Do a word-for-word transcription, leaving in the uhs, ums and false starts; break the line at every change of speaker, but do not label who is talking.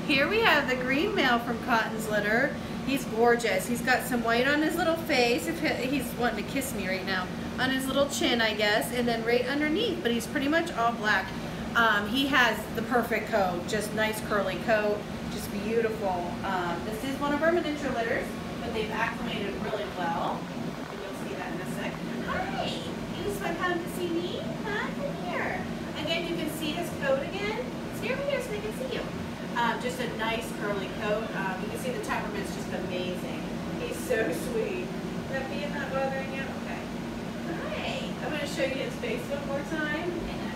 Here we have the green male from Cotton's litter. He's gorgeous. He's got some white on his little face. If he, he's wanting to kiss me right now. On his little chin, I guess, and then right underneath, but he's pretty much all black. Um, he has the perfect coat, just nice curly coat, just beautiful. Um, this is one of our miniature litters, but they've acclimated really well. You'll see that in a sec. Hi, you just want to come to see me? Huh? Come here. Again, you can see his coat again. Stay over here so they can see you. Um, just a nice curly coat. Um, you can see the temperament's just amazing. He's so sweet. Is that being not bothering you? Okay. All right. I'm going to show you his face one more time.